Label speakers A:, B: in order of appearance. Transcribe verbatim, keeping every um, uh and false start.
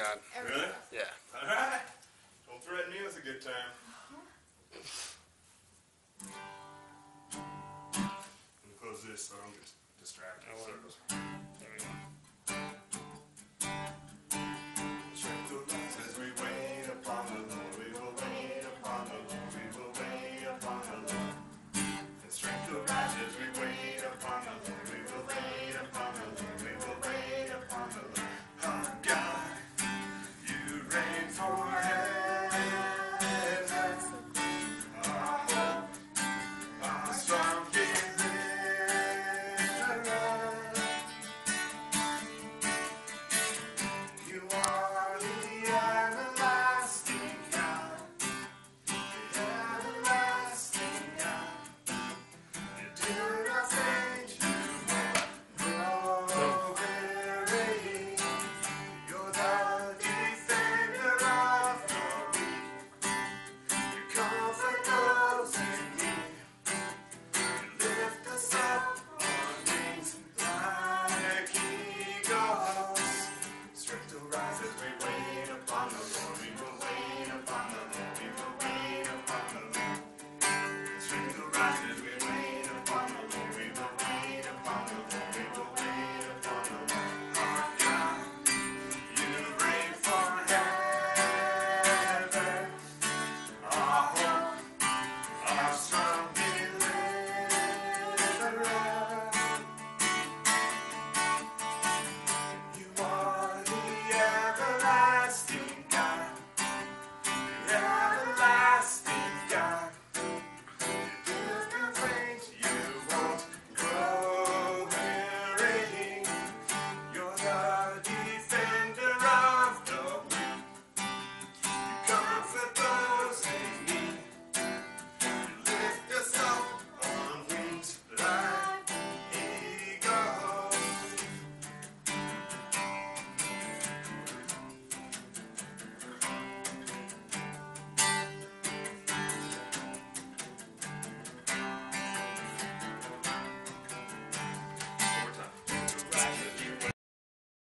A: God.
B: Really?
A: Yeah.
B: All right. Don't threaten me with a good time. Let me close this so I don't get distracted.
A: Oh,
B: Circles.
A: there we go.